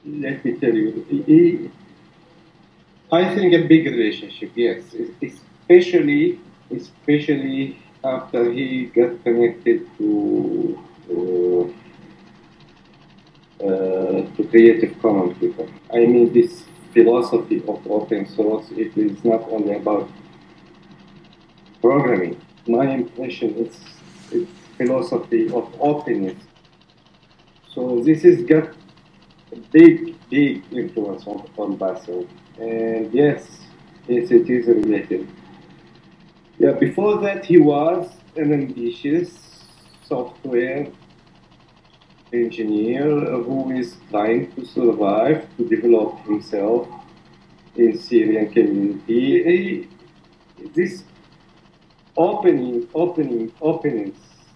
let me tell you, I think a big relationship, yes, especially after he got connected to Creative Commons people. I mean, this philosophy of open source, it is not only about programming. My impression is it's philosophy of openness. So this has got a big influence on Basil. And yes, it is related. Yeah, before that, he was an ambitious software engineer who is trying to survive, to develop himself in Syrian community. This openness,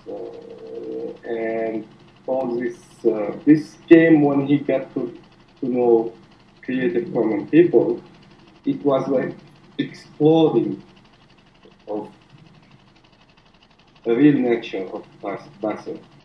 and all this. This came when he got to know Creative Commons people. It was like exploding of the real nature of Basel.